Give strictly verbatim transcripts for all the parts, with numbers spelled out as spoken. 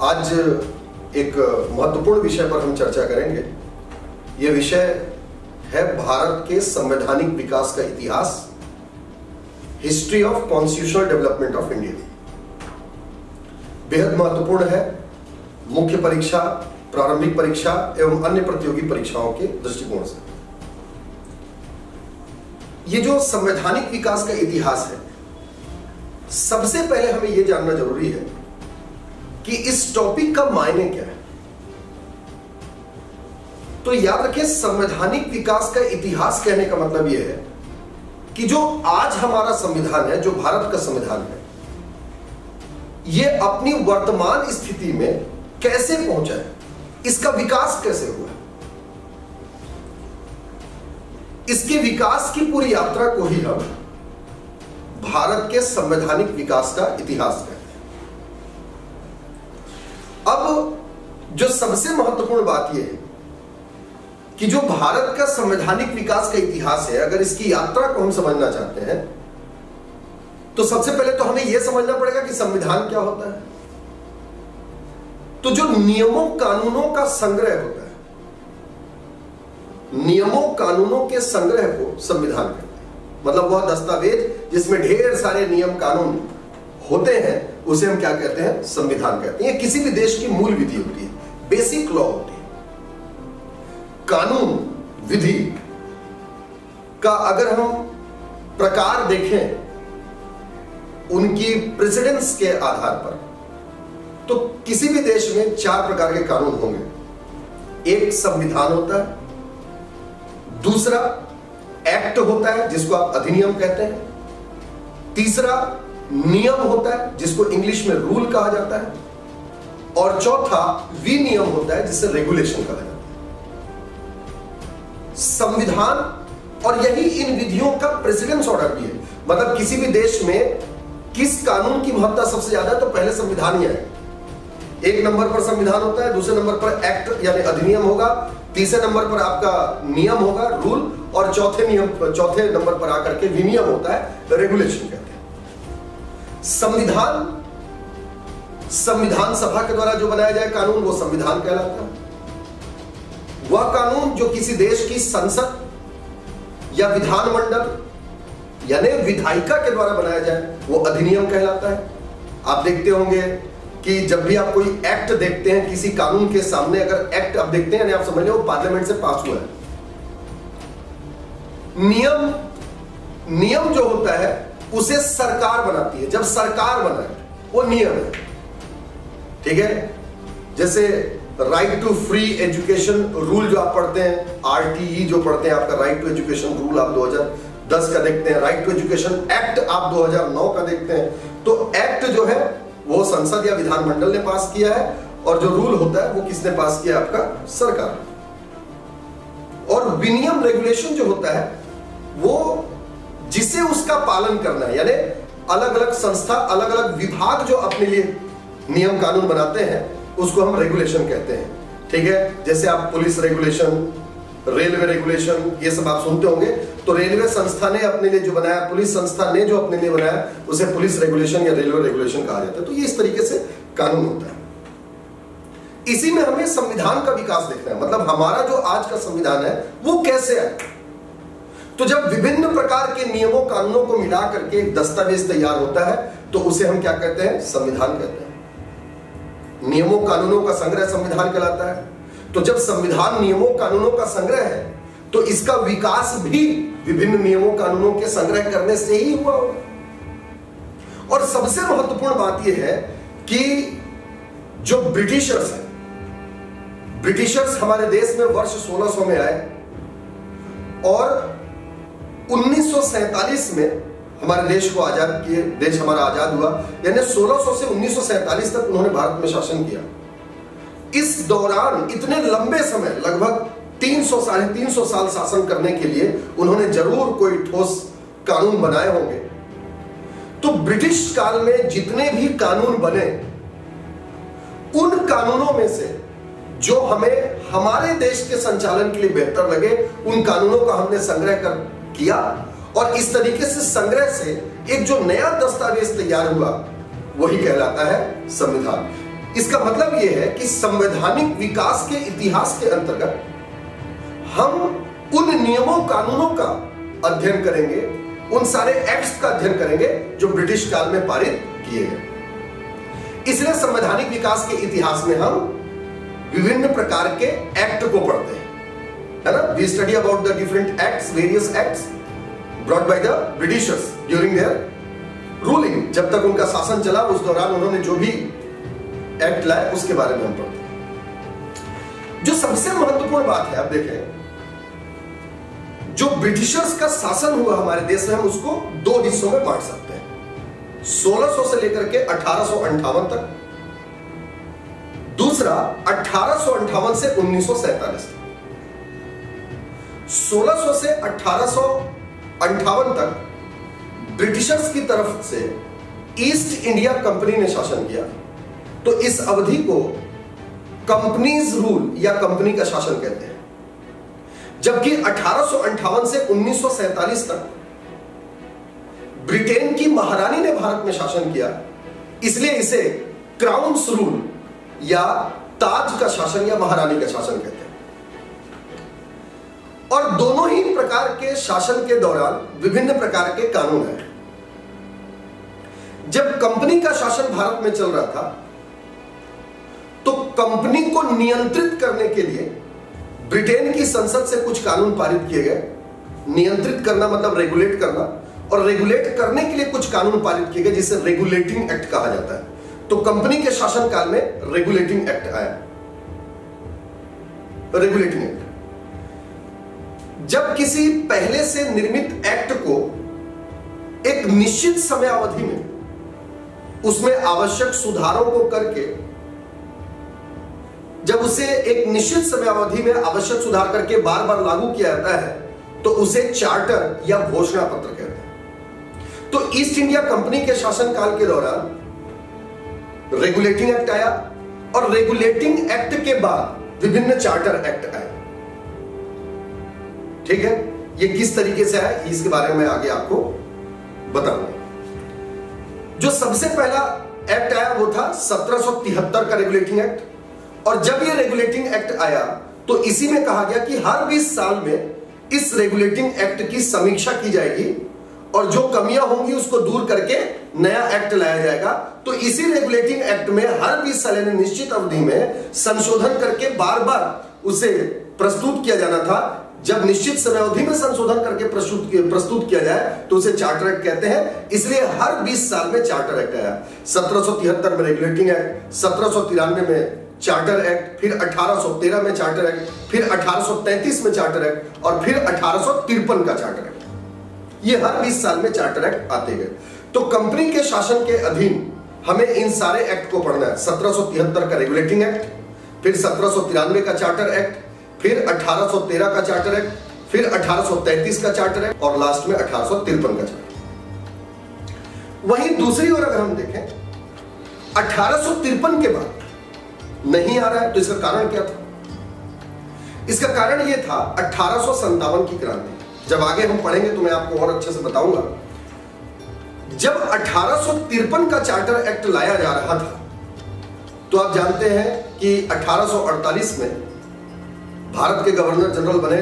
आज एक महत्वपूर्ण विषय पर हम चर्चा करेंगे। यह विषय है भारत के संवैधानिक विकास का इतिहास, history of constitutional development of India. बेहद महत्वपूर्ण है मुख्य परीक्षा, प्रारंभिक परीक्षा एवं अन्य प्रतियोगी परीक्षाओं के दृष्टिकोण से। ये जो संवैधानिक विकास का इतिहास है, सबसे पहले हमें यह जानना जरूरी है कि इस टॉपिक का मायने क्या है। तो याद रखें, संवैधानिक विकास का इतिहास कहने का मतलब यह है कि जो आज हमारा संविधान है, जो भारत का संविधान है, यह अपनी वर्तमान स्थिति में कैसे पहुंचा है, इसका विकास कैसे हुआ है। इसके विकास की पूरी यात्रा को ही हम भारत के संवैधानिक विकास का इतिहास कहते हैं। अब जो सबसे महत्वपूर्ण बात यह है कि जो भारत का संवैधानिक विकास का इतिहास है, अगर इसकी यात्रा को हम समझना चाहते हैं तो सबसे पहले तो हमें यह समझना पड़ेगा कि संविधान क्या होता है। तो जो नियमों कानूनों का संग्रह होता है, नियमों कानूनों के संग्रह को संविधान कहते हैं। मतलब वह दस्तावेज जिसमें ढेर सारे नियम कानून होते हैं, उसे हम क्या कहते हैं? संविधान कहते हैं। किसी भी देश की मूल विधि होती है, बेसिक लॉ होती है। कानून विधि का अगर हम प्रकार देखें उनकी प्रेसिडेंस के आधार पर, तो किसी भी देश में चार प्रकार के कानून होंगे। एक संविधान होता है, दूसरा एक्ट होता है जिसको आप अधिनियम कहते हैं, तीसरा नियम होता है जिसको इंग्लिश में रूल कहा जाता है, और चौथा विनियम होता है जिसे रेगुलेशन कहा जाता है। संविधान और यही इन विधियों का प्रेसिडेंस ऑर्डर भी है। मतलब किसी भी देश में किस कानून की महत्ता सबसे ज्यादा है, तो पहले संविधान ही है। एक नंबर पर संविधान होता है, दूसरे नंबर पर एक्ट यानी अधिनियम होगा, तीसरे नंबर पर आपका नियम होगा, रूल, और चौथे नियम चौथे नंबर पर आकर के विनियम होता है, रेगुलेशन कहते हैं। संविधान संविधान सभा के द्वारा जो बनाया जाए कानून, वो संविधान कहलाता है। वह कानून जो किसी देश की संसद या विधानमंडल यानी विधायिका के द्वारा बनाया जाए, वो अधिनियम कहलाता है। आप देखते होंगे कि जब भी आप कोई एक्ट देखते हैं किसी कानून के सामने, अगर एक्ट आप देखते हैं, आप समझ लो वो पार्लियामेंट से पास हुआ है। नियम नियम जो होता है उसे सरकार बनाती है। जब सरकार बनाए वो नियम है, ठीक है। जैसे right to free education rule जो आप पढ़ते हैं, आरटीई जो पढ़ते हैं, आपका राइट टू एजुकेशन रूल आप दो हज़ार दस का देखते हैं, राइट टू एजुकेशन एक्ट आप दो हज़ार नौ का देखते हैं। तो एक्ट जो है वो संसद या विधानमंडल ने पास किया है, और जो रूल होता है वो किसने पास किया? आपका सरकार। और विनियम रेगुलेशन जो होता है वो जिसे उसका पालन करना है, यानी अलग अलग संस्था, अलग अलग विभाग जो अपने लिए नियम कानून बनाते हैं, उसको हम रेगुलेशन कहते हैं, ठीक है। जैसे आप पुलिस रेगुलेशन, रेलवे रेगुलेशन, ये सब आप सुनते होंगे। तो रेलवे संस्था ने अपने लिए जो बनाया, पुलिस संस्था ने जो अपने लिए बनाया, उसे पुलिस रेगुलेशन या रेलवे रेगुलेशन कहा जाता है। तो ये इस तरीके से कानून होता है। इसी में हमें संविधान का विकास देखना है। मतलब हमारा जो आज का संविधान है वो कैसे है। तो जब विभिन्न प्रकार के नियमों कानूनों को मिला करके एक दस्तावेज तैयार होता है, तो उसे हम क्या कहते हैं? संविधान कहते हैं। नियमों कानूनों का संग्रह संविधान कहलाता है। तो जब संविधान नियमों कानूनों का संग्रह है, तो इसका विकास भी विभिन्न नियमों कानूनों के संग्रह करने से ही हुआ होगा। और सबसे महत्वपूर्ण बात यह है कि जो ब्रिटिशर्स हैं, ब्रिटिशर्स हमारे देश में वर्ष सोलह सौ में आए, और उन्नीस सौ सैंतालीस में हमारे देश को आजाद किए। देश हमारा आजाद हुआ, यानी सोलह सौ से उन्नीस सौ सैंतालीस तक उन्होंने भारत में शासन किया। इस दौरान इतने लंबे समय, लगभग तीन सौ साढ़े तीन सौ साल शासन करने के लिए उन्होंने जरूर कोई ठोस कानून बनाए होंगे। तो ब्रिटिश काल में जितने भी कानून बने, उन कानूनों में से जो हमें हमारे देश के संचालन के लिए बेहतर लगे, उन कानूनों का हमने संग्रह कर किया, और इस तरीके से संग्रह से एक जो नया दस्तावेज तैयार हुआ वही कहलाता है संविधान। इसका मतलब यह है कि संवैधानिक विकास के इतिहास के अंतर्गत हम उन नियमों कानूनों का अध्ययन करेंगे, उन सारे एक्ट्स का अध्ययन करेंगे जो ब्रिटिश काल में पारित किए गए। इसलिए संवैधानिक विकास के इतिहास में हम विभिन्न प्रकार के एक्ट को पढ़ते हैं, है ना। We study about the different acts, various acts brought by the Britishers during their ruling. जब तक उनका शासन चला उस दौरान उन्होंने जो भी एक्ट लाए उसके बारे में हम पढ़ते हैं। जो सबसे महत्वपूर्ण बात है, आप देखें, जो ब्रिटिशर्स का शासन हुआ हमारे देश में, हम उसको दो हिस्सों में बांट सकते हैं, सोलह सौ से लेकर के अठारह सौ अंठावन तक, दूसरा अठारह सौ अंठावन से उन्नीस सौ सैंतालीस तक। सोलह सौ से अठारह सौ अंठावन तक ब्रिटिशर्स की तरफ से ईस्ट इंडिया कंपनी ने शासन किया, तो इस अवधि को कंपनीज रूल या कंपनी का शासन कहते हैं। जबकि अठारह सौ अंठावन से उन्नीस सौ सैंतालीस तक ब्रिटेन की महारानी ने भारत में शासन किया, इसलिए इसे क्राउन्स रूल या ताज का शासन या महारानी का शासन कहते हैं। और दोनों ही प्रकार के शासन के दौरान विभिन्न प्रकार के कानून हैं। जब कंपनी का शासन भारत में चल रहा था तो कंपनी को नियंत्रित करने के लिए ब्रिटेन की संसद से कुछ कानून पारित किए गए। नियंत्रित करना मतलब रेगुलेट करना, और रेगुलेट करने के लिए कुछ कानून पारित किए गए जिसे रेगुलेटिंग एक्ट कहा जाता है। तो कंपनी के शासनकाल में रेगुलेटिंग एक्ट आया। रेगुलेटिंग एक्ट जब किसी पहले से निर्मित एक्ट को एक निश्चित समय अवधि में उसमें आवश्यक सुधारों को करके, जब उसे एक निश्चित समय अवधि में आवश्यक सुधार करके बार बार लागू किया जाता है तो उसे चार्टर या घोषणा पत्र कहते हैं। तो ईस्ट इंडिया कंपनी के शासनकाल के दौरान रेगुलेटिंग एक्ट आया, और रेगुलेटिंग एक्ट के बाद विभिन्न चार्टर एक्ट आए। ठीक है, ये किस तरीके से आया इसके बारे में आगे आपको बताऊंगा। जो सबसे पहला एक्ट आया वो था सत्रह सौ तिहत्तर का रेगुलेटिंग एक्ट, और जब ये रेगुलेटिंग एक्ट आया तो इसी में कहा गया कि हर बीस साल में इस रेगुलेटिंग एक्ट की समीक्षा की जाएगी और जो कमियां होंगी उसको दूर करके नया एक्ट लाया जाएगा। तो इसी रेगुलेटिंग एक्ट में हर बीस साल यानी निश्चित अवधि में संशोधन करके बार बार उसे प्रस्तुत किया जाना था। जब निश्चित समय अवधि में संशोधन करके प्रस्तुत प्रस्तुत किया जाए तो उसे चार्टर एक्ट कहते हैं। इसलिए हर बीस साल में चार्टर एक्ट आया। सत्रह सौ तिहत्तर में रेगुलेटिंग एक्ट, सत्रह सौ तिरानवे में चार्टर एक्ट, फिर अठारह सौ तेरह में चार्टर एक्ट, फिर अठारह सौ तैंतीस में चार्टर एक्ट, और फिर अठारह सौ तिरपन का चार्टर एक्ट। ये हर बीस साल में चार्टर एक्ट आते गए। तो कंपनी के शासन के अधीन हमें इन सारे एक्ट को पढ़ना है। सत्रह सौ तिहत्तर का रेगुलेटिंग एक्ट, फिर सत्रह सौ तिरानवे का चार्टर एक्ट, फिर अठारह सौ तेरह का चार्टर एक्ट, फिर अठारह सौ तैंतीस का चार्टर एक्ट, और लास्ट में अठारह सौ तिरपन का चार्टर। वहीं दूसरी ओर अगर हम देखें, अठारह सौ तिरपन के बाद नहीं आ रहा है, तो इसका कारण क्या था? इसका कारण यह था अठारह सौ संतावन की क्रांति। जब आगे हम पढ़ेंगे तो मैं आपको और अच्छे से बताऊंगा। जब अठारह सौ तिरपन का चार्टर एक्ट लाया जा रहा था तो आप जानते हैं कि अठारह सौ अड़तालीस में भारत के गवर्नर जनरल बने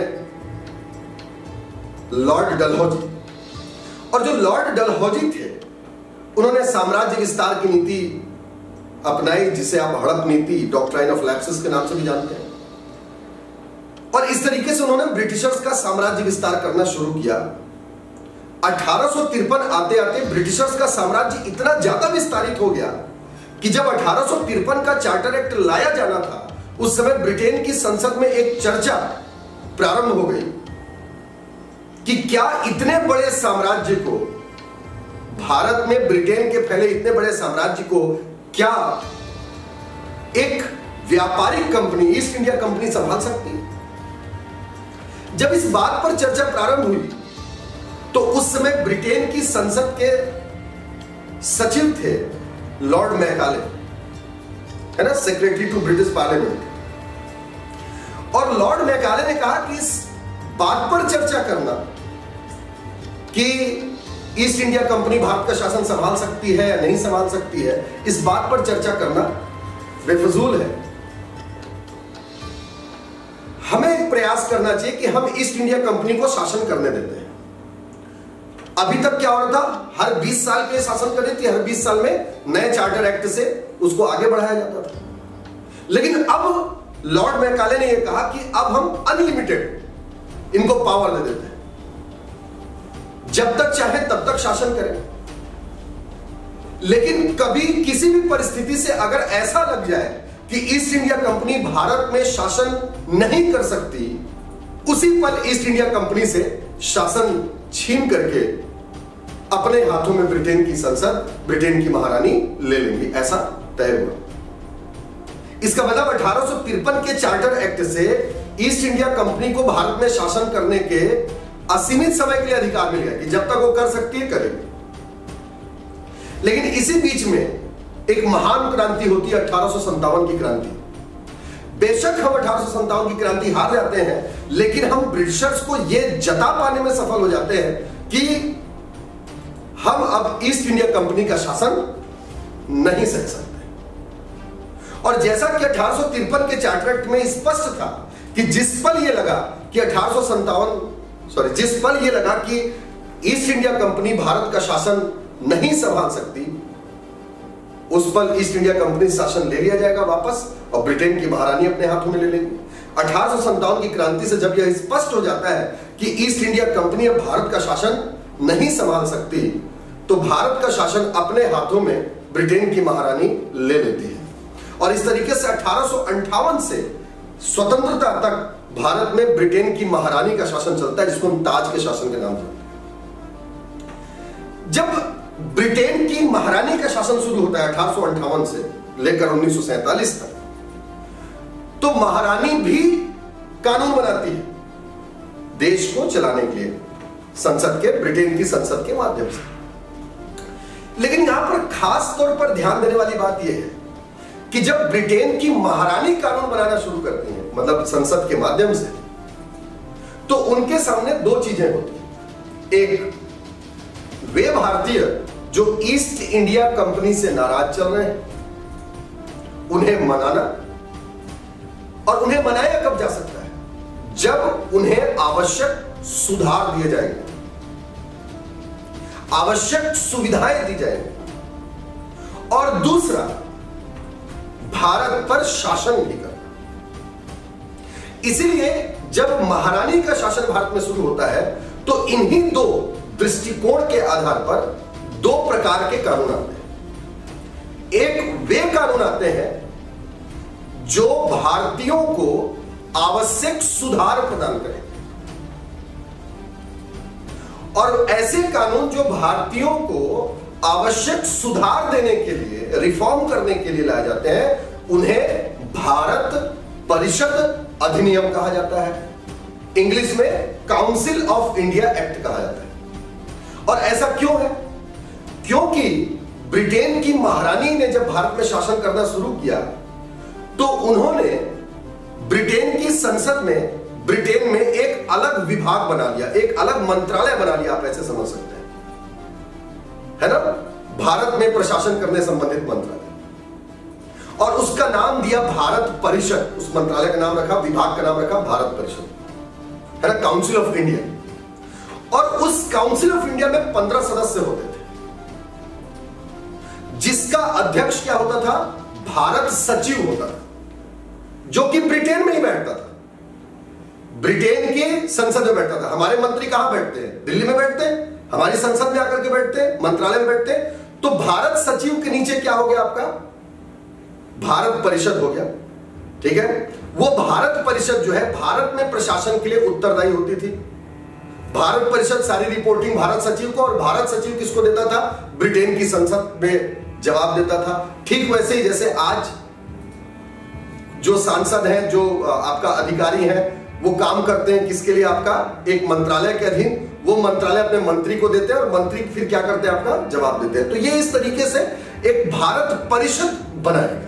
लॉर्ड डलहौजी, और जो लॉर्ड डलहौजी थे उन्होंने साम्राज्य विस्तार की नीति अपनाई, जिसे आप हड़प नीति, डॉक्ट्राइन ऑफ लैप्सेस के नाम से भी जानते हैं। और इस तरीके से उन्होंने ब्रिटिशर्स का साम्राज्य विस्तार करना शुरू किया। अठारह सौ तिरपन आते आते ब्रिटिशर्स का साम्राज्य इतना ज्यादा विस्तारित हो गया कि जब अठारह सौ तिरपन का चार्टर एक्ट लाया जाना था उस समय ब्रिटेन की संसद में एक चर्चा प्रारंभ हो गई कि क्या इतने बड़े साम्राज्य को, भारत में ब्रिटेन के फैले इतने बड़े साम्राज्य को क्या एक व्यापारिक कंपनी ईस्ट इंडिया कंपनी संभाल सकती है? जब इस बात पर चर्चा प्रारंभ हुई तो उस समय ब्रिटेन की संसद के सचिव थे लॉर्ड मैकाले, है ना, सेक्रेटरी टू ब्रिटिश पार्लियामेंट। और लॉर्ड मैकाले ने कहा कि इस बात पर चर्चा करना कि ईस्ट इंडिया कंपनी भारत का शासन संभाल सकती है या नहीं संभाल सकती है, इस बात पर चर्चा करना बेफजूल है। हमें एक प्रयास करना चाहिए कि हम ईस्ट इंडिया कंपनी को शासन करने देते हैं। अभी तक क्या हो रहा था, हर बीस साल के लिए शासन कर रही थी, हर बीस साल में नए चार्टर एक्ट से उसको आगे बढ़ाया जाता था। लेकिन अब लॉर्ड मैकाले ने यह कहा कि अब हम अनलिमिटेड इनको पावर दे देते हैं, जब तक चाहे तब तक शासन करें। लेकिन कभी किसी भी परिस्थिति से अगर ऐसा लग जाए कि ईस्ट इंडिया कंपनी भारत में शासन नहीं कर सकती, उसी पल ईस्ट इंडिया कंपनी से शासन छीन करके अपने हाथों में ब्रिटेन की संसद, ब्रिटेन की महारानी ले लेंगी, ऐसा तय हुआ। इसका मतलब अठारह सौ तिरपन के चार्टर एक्ट से ईस्ट इंडिया कंपनी को भारत में शासन करने के असीमित समय के लिए अधिकार मिल गया कि जब तक वो कर सकती है करेगी। लेकिन इसी बीच में एक महान क्रांति होती है, अठारह सौ संतावन की क्रांति। बेशक हम अठारह सौ संतावन की क्रांति हार जाते हैं, लेकिन हम ब्रिटिशर्स को यह जता पाने में सफल हो जाते हैं कि हम अब ईस्ट इंडिया कंपनी का शासन नहीं सह सकते। और जैसा कि अठारह सौ तिरपन के चार्टर एक्ट में स्पष्ट था कि जिस पल यह लगा कि अठारह सौ संतावन सॉरी जिस पल यह लगा कि ईस्ट इंडिया कंपनी भारत का शासन नहीं संभाल सकती, उस पल ईस्ट इंडिया कंपनी शासन ले लिया जाएगा वापस और ब्रिटेन की महारानी अपने हाथों में ले लेंगी। अठारह सौ संतावन की क्रांति से जब यह स्पष्ट हो जाता है कि ईस्ट इंडिया कंपनी अब भारत का शासन नहीं संभाल सकती, तो भारत का शासन अपने हाथों में ब्रिटेन की महारानी ले लेती है। और इस तरीके से अठारह सौ अंठावन से स्वतंत्रता तक भारत में ब्रिटेन की महारानी का शासन चलता है, जिसको हम ताज के शासन के नाम से। जब ब्रिटेन की महारानी का शासन शुरू होता है अठारह सौ अंठावन से लेकर उन्नीस सौ सैंतालीस तक, तो महारानी भी कानून बनाती है देश को चलाने के लिए संसद के, ब्रिटेन की संसद के माध्यम से। लेकिन यहां पर खास तौर पर ध्यान देने वाली बात यह है कि जब ब्रिटेन की महारानी कानून बनाना शुरू करती हैं, मतलब संसद के माध्यम से, तो उनके सामने दो चीजें होती हैं। एक, वे भारतीय जो ईस्ट इंडिया कंपनी से नाराज चल रहे हैं, उन्हें मनाना। और उन्हें मनाया कब जा सकता है? जब उन्हें आवश्यक सुधार दिए जाएंगे, आवश्यक सुविधाएं दी जाएंगी। और दूसरा, भारत पर शासन भी करना। इसीलिए जब महारानी का शासन भारत में शुरू होता है, तो इन्हीं दो दृष्टिकोण के आधार पर दो प्रकार के कानून आते हैं। एक वे कानून आते हैं जो भारतीयों को आवश्यक सुधार प्रदान करें, और ऐसे कानून जो भारतीयों को आवश्यक सुधार देने के लिए, रिफॉर्म करने के लिए लाए जाते हैं, उन्हें भारत परिषद अधिनियम कहा जाता है। इंग्लिश में काउंसिल ऑफ इंडिया एक्ट कहा जाता है। और ऐसा क्यों है? क्योंकि ब्रिटेन की महारानी ने जब भारत में शासन करना शुरू किया, तो उन्होंने ब्रिटेन की संसद में, ब्रिटेन में एक अलग विभाग बना लिया, एक अलग मंत्रालय बना लिया, आप ऐसे समझ सकते हैं, है ना, भारत में प्रशासन करने संबंधित मंत्रालय। और उसका नाम दिया भारत परिषद। उस मंत्रालय का नाम रखा, विभाग का नाम रखा भारत परिषद, है ना, काउंसिल ऑफ इंडिया। और उस काउंसिल ऑफ इंडिया में पंद्रह सदस्य होते थे, जिसका अध्यक्ष क्या होता था? भारत सचिव होता था, जो कि ब्रिटेन में ही बैठता था, ब्रिटेन के संसद में बैठता था। हमारे मंत्री कहां बैठते हैं? दिल्ली में बैठते हैं, हमारी संसद में आकर के बैठते हैं, मंत्रालय में बैठते हैं। तो भारत सचिव के नीचे क्या हो गया आपका? भारत परिषद हो गया, ठीक है। वो भारत परिषद जो है, भारत में प्रशासन के लिए उत्तरदायी होती थी। भारत परिषद सारी रिपोर्टिंग भारत सचिव को, और भारत सचिव किसको देता था? ब्रिटेन की संसद में जवाब देता था। ठीक वैसे ही जैसे आज जो सांसद हैं, जो आपका अधिकारी हैं, वो काम करते हैं किसके लिए? आपका एक मंत्रालय के अधीन। वो मंत्रालय अपने मंत्री को देते हैं, और मंत्री फिर क्या करते हैं? आपका जवाब देते हैं। तो ये इस तरीके से एक भारत परिषद बनाएगा,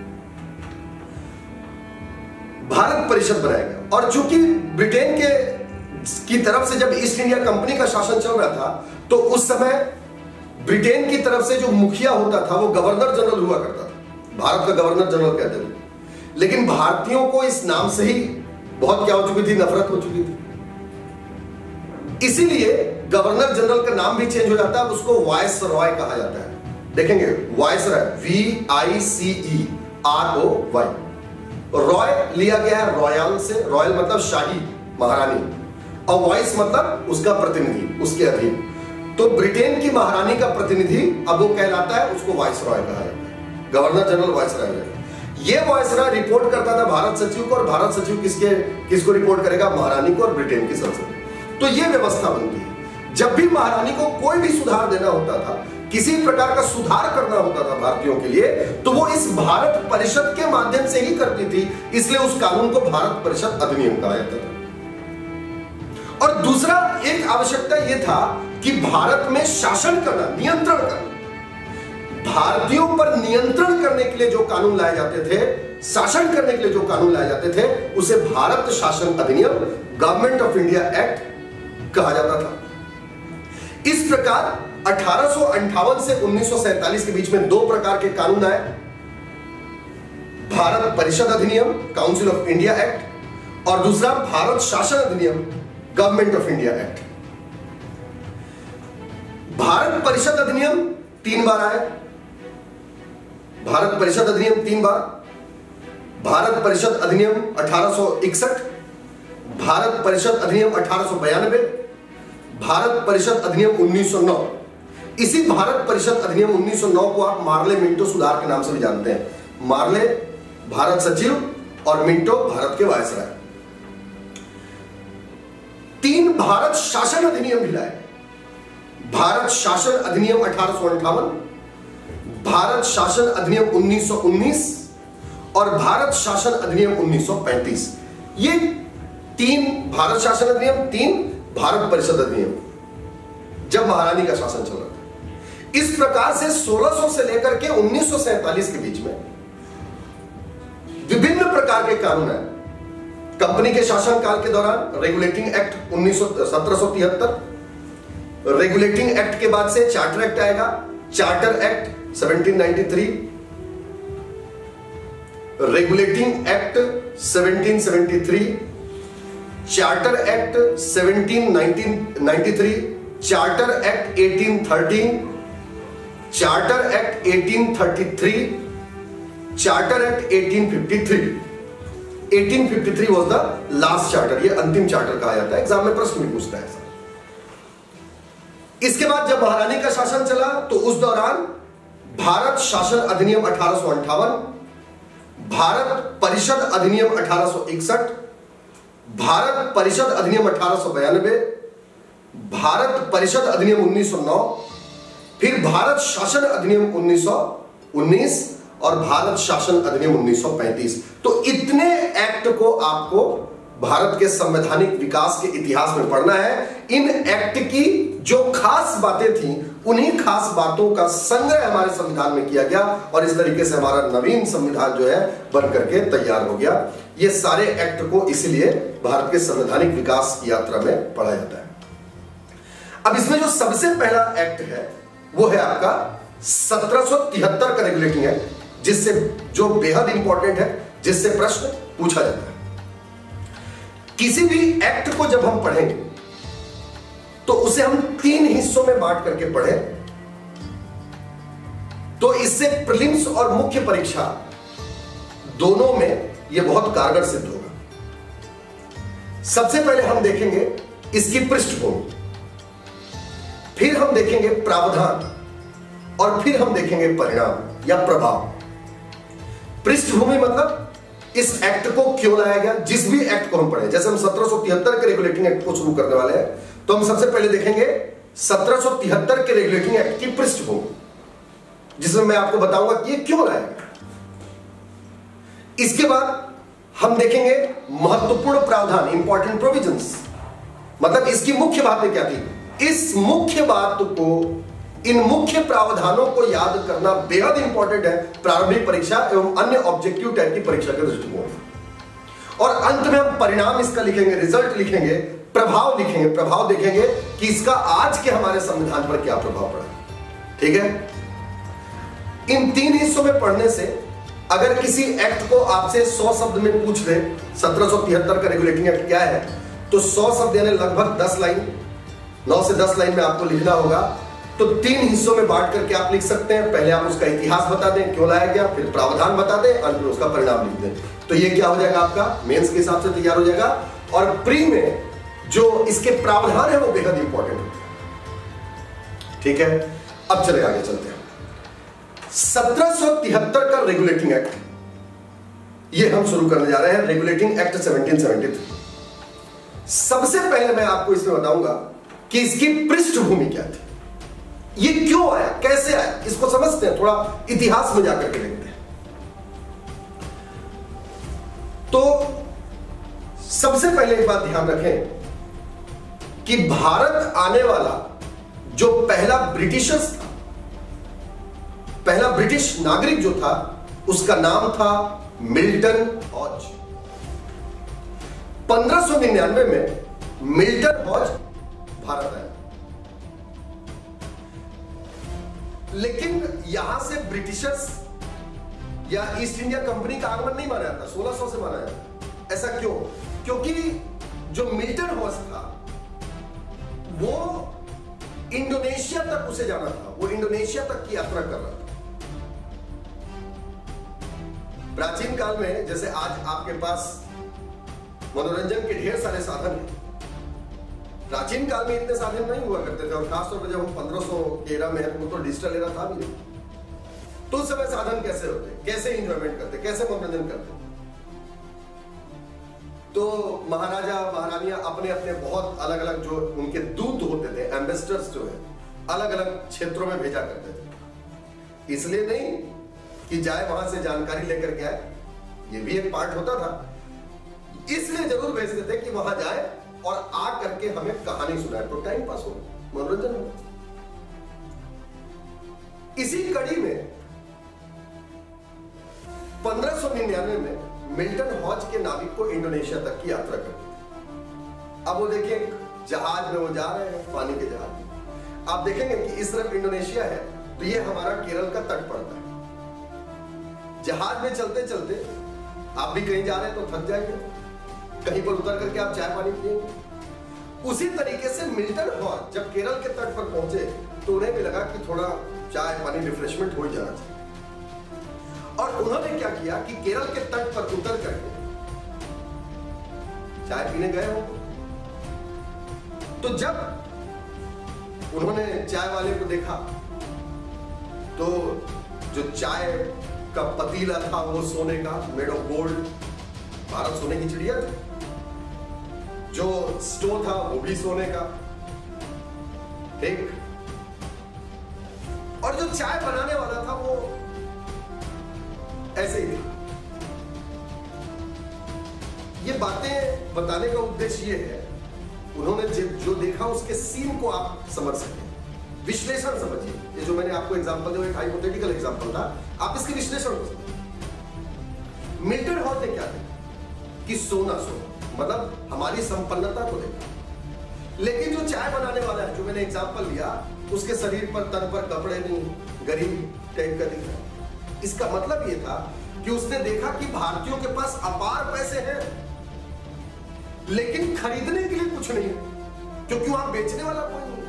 भारत परिषद बनाएगा। और चूंकि ब्रिटेन के की तरफ से जब ईस्ट इंडिया कंपनी का शासन चल रहा था, तो उस समय ब्रिटेन की तरफ से जो मुखिया होता था, वो गवर्नर जनरल हुआ करता था। भारत का गवर्नर जनरल कहते थे, लेकिन भारतीयों को इस नाम से ही बहुत क्या हो चुकी थी, नफरत हो चुकी थी। इसीलिए गवर्नर जनरल का नाम भी चेंज हो जाता है, उसको वायस रॉय कहा जाता है। देखेंगे viceroy, V I C E R O Y, roy लिया गया है रॉयल से, रॉयल मतलब शाही, महारानी, और वॉइस मतलब उसका प्रतिनिधि, उसके अधीन। तो ब्रिटेन की महारानी का प्रतिनिधि अब वो कहलाता है, उसको वायस रॉय कहा जाता है, गवर्नर जनरल वायस रॉय। ये वायस रॉय रिपोर्ट करता था भारत सचिव को, और भारत सचिव किसके किसको रिपोर्ट करेगा, महारानी को और ब्रिटेन की संसद। तो ये व्यवस्था बनती है। जब भी महारानी को कोई भी सुधार देना होता था, किसी प्रकार का सुधार करना होता था भारतीयों के लिए, तो वो इस भारत परिषद के माध्यम से ही करती थी, इसलिए उस कानून को भारत परिषद अधिनियम कहा जाता था। और दूसरा एक आवश्यकता यह था कि भारत में शासन करना, नियंत्रण करना, भारतीयों पर नियंत्रण करने के लिए जो कानून लाए जाते थे, शासन करने के लिए जो कानून लाए जाते थे, उसे भारत शासन अधिनियम, गवर्नमेंट ऑफ इंडिया एक्ट कहा जाता था। इस प्रकार अठारह सौ अंठावन से उन्नीस सौ सैंतालीस के बीच में दो प्रकार के कानून आए, भारत परिषद अधिनियम, काउंसिल ऑफ इंडिया एक्ट, और दूसरा भारत शासन अधिनियम, गवर्नमेंट ऑफ इंडिया एक्ट। भारत परिषद अधिनियम तीन बार आए, भारत परिषद अधिनियम तीन बार, भारत परिषद अधिनियम अठारह सौ इकसठ, भारत परिषद अधिनियम अठारह सौ बयानबे, भारत परिषद अधिनियम उन्नीस सौ नौ। इसी भारत परिषद अधिनियम उन्नीस सौ नौ को आप मार्ले मिंटो सुधार के नाम से भी जानते हैं। मार्ले भारत सचिव और मिंटो भारत के वायसराय। तीन भारत शासन अधिनियम भी लाए, भारत शासन अधिनियम अठारह सौ अंठावन, भारत शासन अधिनियम उन्नीस सौ उन्नीस और भारत शासन अधिनियम उन्नीस सौ पैंतीस। ये तीन भारत शासन अधिनियम, तीन भारत परिषद अधिनियम, जब महारानी का शासन चल रहा था। इस प्रकार से सोलह सौ से लेकर के उन्नीस सौ सैंतालीस के बीच में विभिन्न प्रकार के कानून है। कंपनी के शासनकाल के दौरान रेगुलेटिंग एक्ट उन्नीस सौ सत्रह सौ तिहत्तर, रेगुलेटिंग एक्ट के बाद से चार्टर एक्ट आएगा, चार्टर एक्ट सत्रह सौ तिरानवे, रेगुलेटिंग एक्ट सत्रह सौ तिहत्तर, चार्टर एक्ट सत्रह सौ तिरानवे, चार्टर एक्ट अठारह सौ तेरह, चार्टर एक्ट अठारह सौ तैंतीस, चार्टर एक्ट अठारह सौ तिरेपन। अठारह सौ तिरेपन वाज द लास्ट चार्टर, ये अंतिम चार्टर कहा जाता है, एग्जाम में प्रश्न भी पूछता है। इसके बाद जब महारानी का शासन चला तो उस दौरान भारत शासन अधिनियम अठारह सौ अंठावन, भारत परिषद अधिनियम अठारह सौ इकसठ, भारत परिषद अधिनियम अठारह सौ बयानबे, भारत परिषद अधिनियम उन्नीस सौ नौ, फिर भारत शासन अधिनियम उन्नीस सौ उन्नीस और भारत शासन अधिनियम उन्नीस सौ पैंतीस। तो इतने एक्ट को आपको भारत के संवैधानिक विकास के इतिहास में पढ़ना है। इन एक्ट की जो खास बातें थी, उन्हीं खास बातों का संग्रह हमारे संविधान में किया गया और इस तरीके से हमारा नवीन संविधान जो है बन करके तैयार हो गया। ये सारे एक्ट को इसलिए भारत के संवैधानिक विकास की यात्रा में पढ़ा जाता है। अब इसमें जो सबसे पहला एक्ट है वो है आपका सत्रह सौ तिहत्तर का रेगुलेटिंग एक्ट, जिससे जो बेहद इंपॉर्टेंट है, जिससे प्रश्न पूछा जाता है। किसी भी एक्ट को जब हम पढ़ेंगे तो उसे हम तीन हिस्सों में बांट करके पढ़ें, तो इससे प्रीलिम्स और मुख्य परीक्षा दोनों में यह बहुत कारगर सिद्ध होगा। सबसे पहले हम देखेंगे इसकी पृष्ठभूमि, फिर हम देखेंगे प्रावधान और फिर हम देखेंगे परिणाम या प्रभाव। पृष्ठभूमि मतलब इस एक्ट को क्यों लाया गया, जिस भी एक्ट को हम पढ़े। जैसे हम सत्रह सौ तिहत्तर के रेगुलेटिंग एक्ट को शुरू करने वाले हैं, तो हम सबसे पहले देखेंगे सत्रह सौ तिहत्तर के रेगुलेटिंग एक्ट की पृष्ठभूमि, जिसमें मैं आपको बताऊंगा कि ये क्यों लाया गया। इसके बाद हम देखेंगे महत्वपूर्ण प्रावधान, इंपॉर्टेंट प्रोविजंस, मतलब इसकी मुख्य बातें क्या थी। इस मुख्य बात को, इन मुख्य प्रावधानों को याद करना बेहद इंपॉर्टेंट है प्रारंभिक परीक्षा एवं अन्य ऑब्जेक्टिव टाइप की परीक्षा के दृष्टिकोण। और अंत में हम परिणाम इसका लिखेंगे, रिजल्ट लिखेंगे, प्रभाव लिखेंगे, प्रभाव देखेंगे कि इसका आज के हमारे संविधान पर क्या प्रभाव पड़ा। ठीक है, इन तीन हिस्सों में पढ़ने से अगर किसी एक्ट को आपसे सौ शब्द में पूछ दे, सत्रह सौ तिहत्तर का रेगुलेटिंग एक्ट क्या है, तो सौ शब्द यानी लगभग दस लाइन, नौ से दस लाइन में आपको लिखना होगा। तो तीन हिस्सों में बांट करके आप लिख सकते हैं। पहले आप उसका इतिहास बता दें, क्यों लाया गया, फिर प्रावधान बता दें, अंत में उसका परिणाम लिख दें। तो ये क्या हो जाएगा, आपका मेंस के हिसाब से तैयार हो जाएगा। और प्री में जो इसके प्रावधान है वो बेहद इंपॉर्टेंट होते हैं। ठीक है, अब चले आगे चलते हैं। सत्रह सौ तिहत्तर का रेगुलेटिंग एक्ट ये हम शुरू करने जा रहे हैं, regulating act seventeen seventy three. सबसे पहले मैं आपको इसमें बताऊंगा कि इसकी पृष्ठभूमि क्या थी, ये क्यों आया, कैसे आया, इसको समझते हैं, थोड़ा इतिहास में जाकर के देखते हैं। तो सबसे पहले एक बात ध्यान रखें कि भारत आने वाला जो पहला ब्रिटिशर्स था, पहला ब्रिटिश नागरिक जो था, उसका नाम था मिल्टन हॉज। पंद्रह सौ निन्यानवे में मिल्टन हॉज भारत आया, लेकिन यहां से ब्रिटिशर्स या ईस्ट इंडिया कंपनी का आगमन नहीं माना जाता, सोलह सौ से माना जाता। ऐसा क्यों? क्योंकि जो मिल्टन हॉज था वो इंडोनेशिया तक उसे जाना था, वो इंडोनेशिया तक की यात्रा कर रहा था। प्राचीन काल में जैसे आज आपके पास मनोरंजन के ढेर सारे साधन हैं, प्राचीन काल में इतने साधन नहीं हुआ करते थे। और खासतौर पर जब हम पंद्रह सौ के एरा में है, तो वो तो डिजिटल एरा था भी नहीं। तो उस समय साधन कैसे होते, कैसे एंजॉयमेंट करते, कैसे मनोरंजन करते? तो महाराजा महारानियां अपने अपने बहुत अलग अलग जो उनके दूत होते थे, एम्बेसडर्स जो है, अलग अलग क्षेत्रों में भेजा करते थे। इसलिए नहीं कि जाए वहां से जानकारी लेकर के आए, ये भी एक पार्ट होता था। इसलिए जरूर भेजते थे कि वहां जाए और आ करके हमें कहानी सुनाए, तो टाइम पास हो, मनोरंजन हो। इसी कड़ी में पंद्रह सौ निन्यानवे में मिल्टन हॉज के नाविक को इंडोनेशिया तक की यात्रा करनी थी। अब वो देखिए जहाज में वो जा रहे हैं, पानी के जहाज में। आप देखेंगे कि इस तरफ इंडोनेशिया है, तो ये हमारा केरल का तट पड़ता है। जहाज में चलते चलते आप भी कहीं जा रहे हैं तो थक जाएंगे, कहीं पर उतर करके आप चाय पानी पिएंगे। उसी तरीके से मिल्टन हॉज जब केरल के तट पर पहुंचे तो उन्हें भी लगा कि थोड़ा चाय पानी रिफ्रेशमेंट हो जाना चाहिए। और उन्होंने क्या किया कि केरल के तट पर उतर करके चाय पीने गए हो। तो जब उन्होंने चाय वाले को देखा तो जो चाय का पतीला था वो सोने का, मेड ऑफ गोल्ड, भारत सोने की चिड़िया थी। जो स्टोव था वो भी सोने का, ठीक। और जो चाय बनाने वाला था वो ऐसे ही था। ये बातें बताने का उद्देश्य ये है, उन्होंने जो देखा उसके सीन को आप समझ सके, विश्लेषण समझिए। ये जो मैंने आपको एग्जांपल दिया एक हाइपोथेटिकल एग्जांपल था, आप इसके विश्लेषण को समझिए। मिल्टन हॉज ने क्या देखा कि सोना सोना मतलब हमारी संपन्नता को देखा। लेकिन जो चाय बनाने वाला है, जो मैंने एग्जांपल लिया, उसके शरीर पर, तन पर कपड़े नहीं, गरीब टाइप का दिख रहा है। इसका मतलब यह था कि उसने देखा कि भारतीयों के पास अपार पैसे हैं, लेकिन खरीदने के लिए कुछ नहीं है, क्योंकि वहां बेचने वाला कोई नहीं।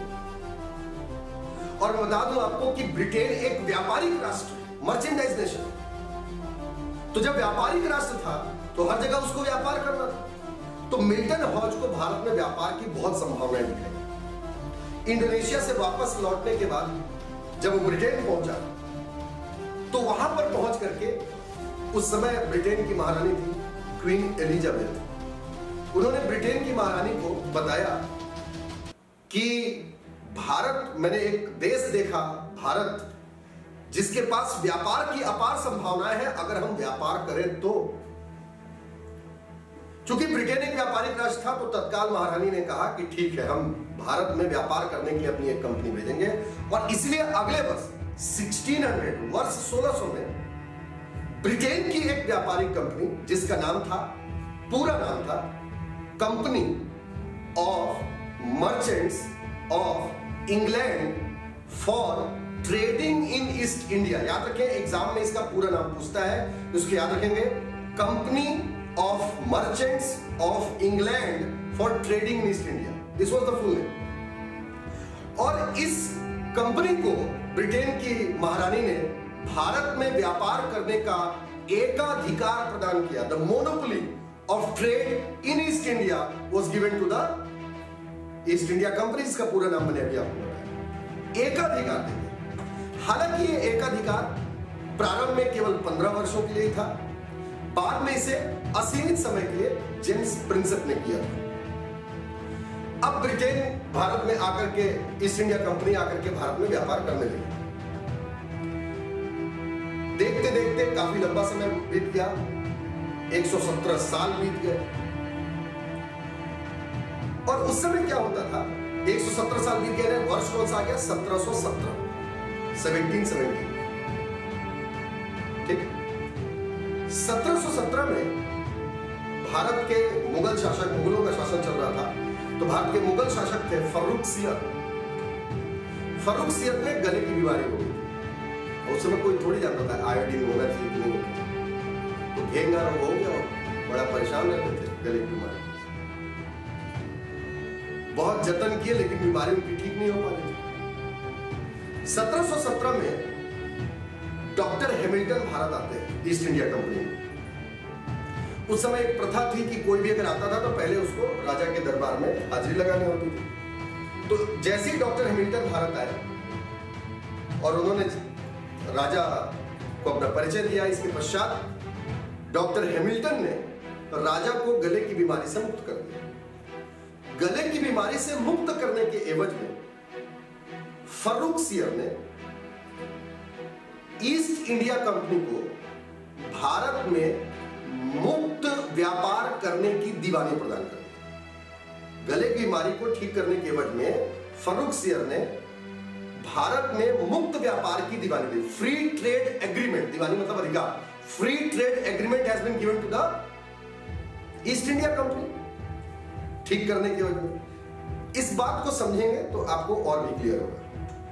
और मैं बता दूं आपको कि ब्रिटेन एक व्यापारिक राष्ट्र है, मर्चेंडाइज नेशन। तो जब व्यापारिक राष्ट्र था तो हर जगह उसको व्यापार करना था। तो मिल्टन हॉज को भारत में व्यापार की बहुत संभावनाएं दिखाई। इंडोनेशिया से वापस लौटने के बाद जब वो ब्रिटेन पहुंचा तो वहां पर पहुंच करके, उस समय ब्रिटेन की महारानी थी क्वीन एलिजाबेथ। उन्होंने ब्रिटेन की महारानी को बताया कि भारत, मैंने एक देश देखा, भारत, जिसके पास व्यापार की अपार संभावनाएं हैं, अगर हम व्यापार करें तो। चूंकि ब्रिटेन एक व्यापारिक राष्ट्र था, तो तत्काल महारानी ने कहा कि ठीक है, हम भारत में व्यापार करने के लिए अपनी एक कंपनी भेजेंगे। और इसलिए अगले वर्ष सोलह सौ, वर्ष सोलह सौ में ब्रिटेन की एक व्यापारिक कंपनी, जिसका नाम था, पूरा नाम था company of merchants of England for trading in East India. याद रखें, एग्जाम में इसका पूरा नाम पूछता है, उसको याद रखेंगे, company of merchants of England for trading in East India, this was the full name. और इस कंपनी को ब्रिटेन की महारानी ने भारत में व्यापार करने का एकाधिकार प्रदान किया। The monopoly of trade in East India was given to the East India company. इसका पूरा नाम मैंने अभी आपको बताया, एकाधिकार देंगे। हालांकि ये एकाधिकार प्रारंभ में केवल पंद्रह वर्षों के लिए था, बाद में इसे असीमित समय के लिए जेम्स प्रिंसेप ने किया था। अब ब्रिटेन भारत में आकर के, ईस्ट इंडिया कंपनी आकर के भारत में व्यापार करने लगी। देखते देखते काफी लंबा समय बीत गया, एक सौ सत्रह साल बीत गए। और उस समय क्या होता था, एक सौ सत्रह साल बीत गए, वर्ष कौन सा आ गया, सत्रह सौ सत्रह, सत्रह सौ सत्रह। ठीक, सत्रह सौ सत्रह में भारत के मुगल शासक, मुगलों का शासन चल रहा था, तो भारत के मुगल शासक थे फर्रुख सियर। फर्रुख सियर में गले की बीमारी हो गई। उस समय कोई थोड़ी जानता था आयोडीन होना चाहिए कि नहीं, तो घेंगा रोग हो गया, बड़ा परेशान रहते थे गले की बीमारी। बहुत जतन किए लेकिन बीमारी उनकी ठीक नहीं हो पा रही थी। सत्रह सौ सत्रह में डॉक्टर हैमिल्टन भारत आते हैं ईस्ट इंडिया कंपनी में। उस समय एक प्रथा थी कि कोई भी अगर आता था तो पहले उसको राजा के दरबार में हाजिरी लगानी होती थी। तो जैसे ही डॉक्टर हैमिल्टन भारत आए और उन्होंने राजा को अपना परिचय दिया, इसके पश्चात डॉक्टर हैमिल्टन ने राजा को गले की बीमारी से मुक्त कर दिया। गले की बीमारी से मुक्त करने के एवज में फर्रुख सियर ने ईस्ट इंडिया कंपनी को भारत में मुक्त व्यापार करने की दीवानी प्रदान कर दी। गले की बीमारी को ठीक करने के एवज में फर्रुख सियर ने भारत में मुक्त व्यापार की दीवानी दी। फ्री ट्रेड एग्रीमेंट, दीवानी मतलब अधिकार, free trade agreement has been given to the East India company, ठीक करने की वजह में। इस बात को समझेंगे तो आपको और भी क्लियर होगा।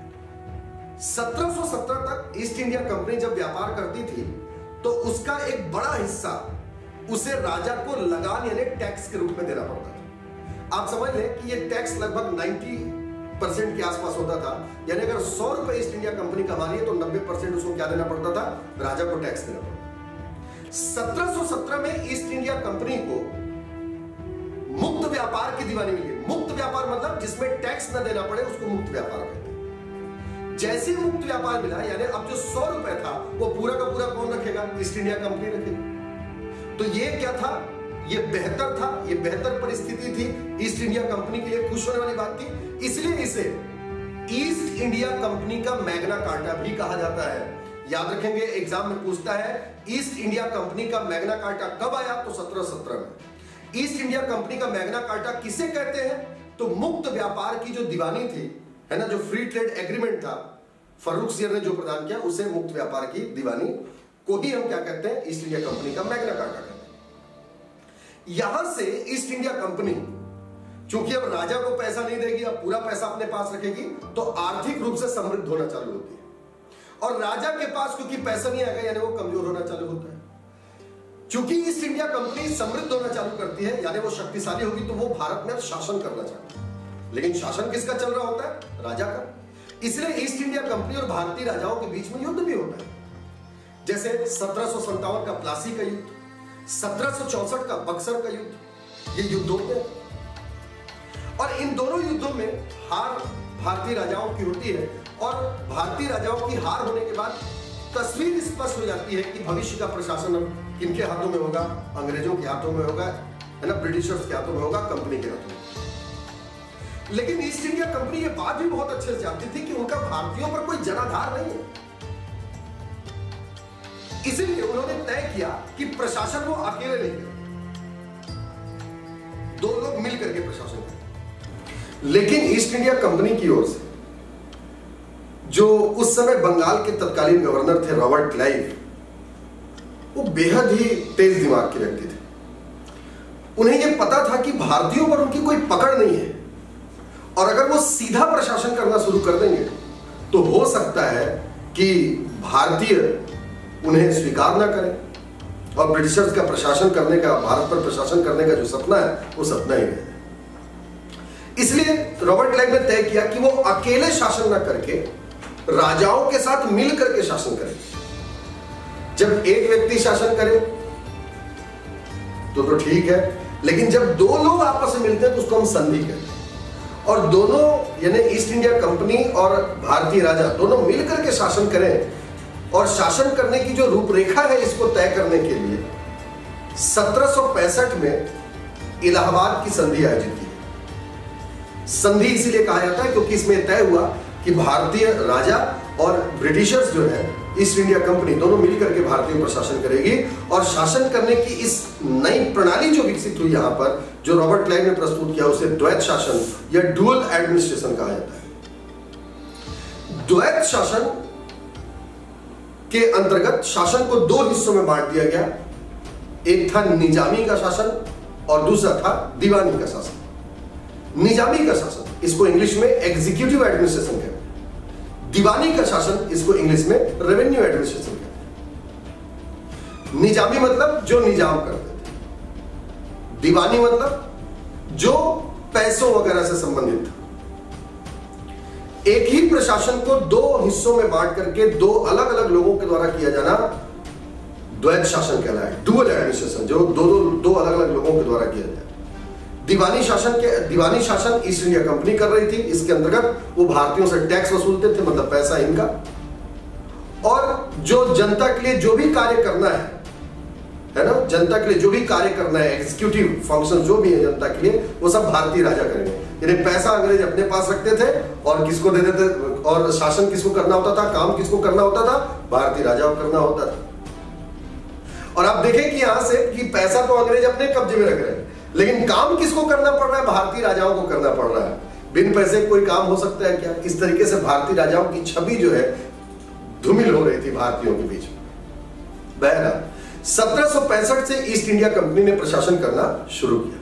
सत्रह सौ सत्रह तक ईस्ट इंडिया कंपनी जब व्यापार करती थी तो उसका एक बड़ा हिस्सा उसे राजा को लगान यानी टैक्स के रूप में देना पड़ता था। आप समझ लें कि ये टैक्स लगभग नब्बे परसेंट के आसपास होता था, यानी अगर सौ रुपए ईस्ट इंडिया कंपनी कमा रही है तो नब्बे परसेंट उसको क्या देना पड़ता था, राजा को टैक्स देना पड़ता। सत्रह सौ सत्रह में ईस्ट इंडिया कंपनी को मुक्त व्यापार की दीवानी मिली। मुक्त व्यापार मतलब जिसमें टैक्स न देना पड़े उसको मुक्त व्यापार कहते हैं। जैसे मुक्त व्यापार मिला, यानी अब जो सौ रुपए था वो पूरा का पूरा कौन रखेगा, ईस्ट इंडिया कंपनी रखेगी। तो ये क्या था, ये बेहतर था, ये बेहतर परिस्थिति थी, ईस्ट इंडिया कंपनी के लिए खुश होने वाली बात थी। इसलिए इसे ईस्ट इंडिया कंपनी का मैग्ना कार्टा भी कहा जाता है। याद रखेंगे, एग्जाम में पूछता है ईस्ट इंडिया कंपनी का मैग्ना कार्टा कब आया, तो सत्रह सौ सत्रह में। ईस्ट इंडिया कंपनी का मैग्ना कार्टा किसे कहते हैं, तो मुक्त व्यापार की जो दीवानी थी, है ना, जो फ्री ट्रेड एग्रीमेंट था, फर्रुख सियर ने जो प्रदान किया, उसे मुक्त व्यापार की दीवानी को ही हम क्या कहते हैं, ईस्ट इंडिया कंपनी का मैग्ना कार्टा कहते हैं। यहां से ईस्ट इंडिया कंपनी चूंकि अब राजा को पैसा नहीं देगी, अब पूरा पैसा अपने पास रखेगी, तो आर्थिक रूप से समृद्ध होना चालू होती है। और राजा के पास क्योंकि पैसा नहीं आएगा, यानी वो कमजोर होना चालू होता है। चूंकि ईस्ट इंडिया कंपनी समृद्ध होना चालू करती है, यानी वो शक्तिशाली होगी, तो वो भारत में शासन करना चाहती है। लेकिन शासन किसका चल रहा होता है, राजा का। इसलिए ईस्ट इंडिया कंपनी और भारतीय राजाओं के बीच में युद्ध भी होता है। जैसे सत्रह सौ संतावन का प्लासी का युद्ध, सत्रह सौ चौसठ का बक्सर का युद्ध, ये युद्ध होते हैं। और इन दोनों युद्धों में हार भारतीय राजाओं की होती है। और भारतीय राजाओं की हार होने के बाद तस्वीर स्पष्ट हो जाती है कि भविष्य का प्रशासन अब किनके हाथों में होगा, अंग्रेजों के हाथों में होगा, है ना, ब्रिटिशर्स के हाथों में होगा, कंपनी के हाथों में। लेकिन ईस्ट इंडिया कंपनी ये बात भी बहुत अच्छे से जानती थी कि उनका भारतीयों पर कोई जनाधार नहीं है। इसीलिए उन्होंने तय किया कि प्रशासन वो अकेले नहीं करें, दो लोग मिल करके प्रशासन करें। लेकिन ईस्ट इंडिया कंपनी की ओर से जो उस समय बंगाल के तत्कालीन गवर्नर थे रॉबर्ट क्लाइव, वो बेहद ही तेज दिमाग के व्यक्ति थे। उन्हें यह पता था कि भारतीयों पर उनकी कोई पकड़ नहीं है, और अगर वो सीधा प्रशासन करना शुरू कर देंगे तो हो सकता है कि भारतीय उन्हें स्वीकार ना करें और ब्रिटिशर्स का प्रशासन करने का, भारत पर प्रशासन करने का जो सपना है वो सपना ही है। इसलिए रॉबर्ट क्लाइव ने तय किया कि वो अकेले शासन ना करके राजाओं के साथ मिलकर के शासन करें। जब एक व्यक्ति शासन करे तो तो ठीक है, लेकिन जब दो लोग आपस में मिलते हैं तो उसको हम संधि कहते हैं। और दोनों यानी ईस्ट इंडिया कंपनी और भारतीय राजा दोनों मिलकर के शासन करें और शासन करने की जो रूपरेखा है इसको तय करने के लिए सत्रह सौ पैंसठ में इलाहाबाद की संधि आयोजित की। संधि इसीलिए कहा जाता है क्योंकि इसमें तय हुआ कि भारतीय राजा और ब्रिटिशर्स जो है ईस्ट इंडिया कंपनी दोनों मिलकर के भारतीयों पर शासन करेगी। और शासन करने की इस नई प्रणाली जो विकसित हुई यहां पर, जो रॉबर्ट क्लाइव ने प्रस्तुत किया, उसे द्वैत शासन या डुअल एडमिनिस्ट्रेशन कहा जाता है। द्वैत शासन के अंतर्गत शासन को दो हिस्सों में बांट दिया गया। एक था निजामी का शासन और दूसरा था दीवानी का शासन। निजामी का शासन, इसको इंग्लिश में एग्जीक्यूटिव एडमिनिस्ट्रेशन कहते हैं। दीवानी का शासन, इसको इंग्लिश में रेवेन्यू एडमिनिस्ट्रेशन कहते हैं। निजामी मतलब जो निजाम करते थे, दीवानी मतलब जो पैसों वगैरह से संबंधित था। एक ही प्रशासन को दो हिस्सों में बांट करके दो अलग अलग लोगों के द्वारा किया जाना द्वैत शासन कहलाया, डुअल एडमिनिस्ट्रेशन, जो दो दो दो अलग अलग लोगों के द्वारा किया जाए। दीवानी शासन के दीवानी शासन ईस्ट इंडिया कंपनी कर रही थी। इसके अंतर्गत वो भारतीयों से टैक्स वसूलते थे, मतलब पैसा इनका, और जो जनता के लिए जो भी कार्य करना है है ना, जनता के लिए जो भी कार्य करना है, एग्जीक्यूटिव फंक्शन जो भी है जनता के लिए, वो सब भारतीय राजा करेंगे। यानी पैसा अंग्रेज अपने पास रखते थे और किसको दे देते, और शासन किसको करना होता था, काम किसको करना होता था, भारतीय राजा को करना होता था। और आप देखें कि यहां से कि पैसा तो अंग्रेज अपने कब्जे में रख रहे हैं, लेकिन काम किसको करना पड़ रहा है, भारतीय राजाओं को करना पड़ रहा है। बिन पैसे कोई काम हो सकता है क्या? इस तरीके से भारतीय राजाओं की छवि जो है धूमिल हो रही थी भारतीयों के बीच। बहरहाल सत्रह सौ पैंसठ से ईस्ट इंडिया कंपनी ने प्रशासन करना शुरू किया।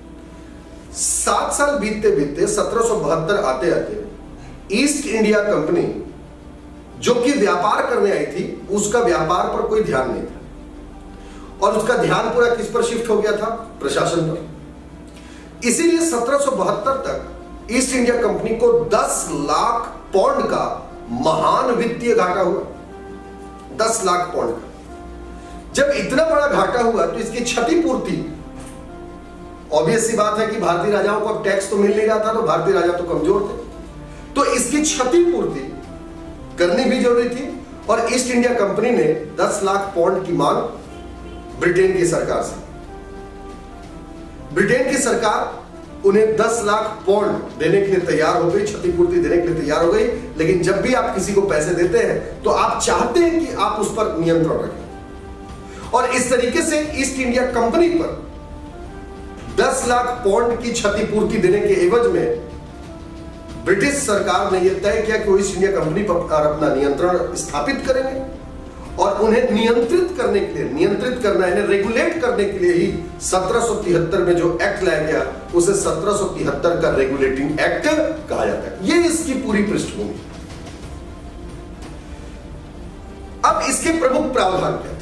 सात साल बीतते बीतते सत्रह सौ बहत्तर आते आते ईस्ट इंडिया कंपनी जो कि व्यापार करने आई थी, उसका व्यापार पर कोई ध्यान नहीं था और उसका ध्यान पूरा किस पर शिफ्ट हो गया था, प्रशासन पर। इसीलिए सत्रह सौ बहत्तर तक ईस्ट इंडिया कंपनी को दस लाख पौंड का महान वित्तीय घाटा हुआ। दस लाख पौंड का। जब इतना बड़ा घाटा हुआ तो इसकी क्षतिपूर्ति, ऑब्वियस सी बात है कि भारतीय राजाओं को अब टैक्स तो मिल नहीं रहा था, तो भारतीय राजा तो कमजोर थे, तो इसकी क्षतिपूर्ति करनी भी जरूरी थी। और ईस्ट इंडिया कंपनी ने दस लाख पौंड की मांग ब्रिटेन की सरकार से, ब्रिटेन की सरकार उन्हें दस लाख पौंड देने के लिए तैयार हो गई, क्षतिपूर्ति देने के लिए तैयार हो गई। लेकिन जब भी आप किसी को पैसे देते हैं तो आप चाहते हैं कि आप उस पर नियंत्रण रखें, और इस तरीके से ईस्ट इंडिया कंपनी पर दस लाख पौंड की क्षतिपूर्ति देने के एवज में ब्रिटिश सरकार ने यह तय किया कि वो ईस्ट इंडिया कंपनी पर अपना नियंत्रण स्थापित करेंगे और उन्हें नियंत्रित करने के लिए, नियंत्रित करना यानी रेगुलेट करने के लिए ही सत्रह सौ तिहत्तर में जो एक्ट लाया गया उसे सत्रह सौ तिहत्तर का रेगुलेटिंग एक्ट कहा जाता है। यह इसकी पूरी पृष्ठभूमि। अब इसके प्रमुख प्रावधान क्या थे?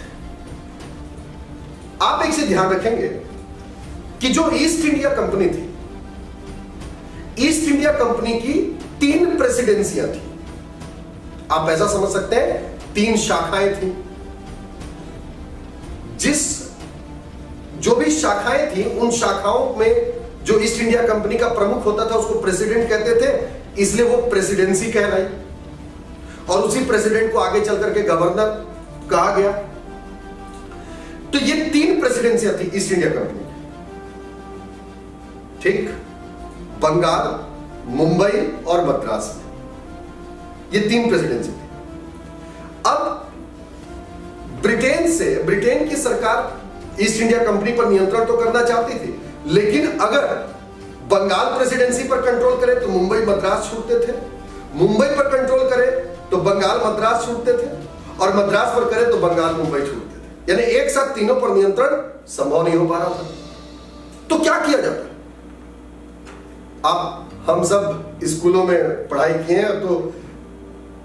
आप एक से ध्यान रखेंगे कि जो ईस्ट इंडिया कंपनी थी, ईस्ट इंडिया कंपनी की तीन प्रेसिडेंसियां थी। आप ऐसा समझ सकते हैं, तीन शाखाएं थी। जिस जो भी शाखाएं थी उन शाखाओं में जो ईस्ट इंडिया कंपनी का प्रमुख होता था उसको प्रेसिडेंट कहते थे, इसलिए वो प्रेसिडेंसी कहलाई और उसी प्रेसिडेंट को आगे चल करके गवर्नर कहा गया। तो ये तीन प्रेसिडेंसियां थी ईस्ट इंडिया कंपनी की, ठीक, बंगाल, मुंबई और मद्रास में, ये तीन प्रेसिडेंसी थी। अब ब्रिटेन से, ब्रिटेन की सरकार ईस्ट इंडिया कंपनी पर नियंत्रण तो करना चाहती थी, लेकिन अगर बंगाल प्रेसिडेंसी पर कंट्रोल करे तो मुंबई मद्रास छूटते थे, मुंबई पर कंट्रोल करे तो बंगाल मद्रास छूटते थे, और मद्रास पर करे तो बंगाल मुंबई छूटते थे। यानी एक साथ तीनों पर नियंत्रण संभव नहीं हो पा रहा था। तो क्या किया जाता? आप हम सब स्कूलों में पढ़ाई किए हैं, तो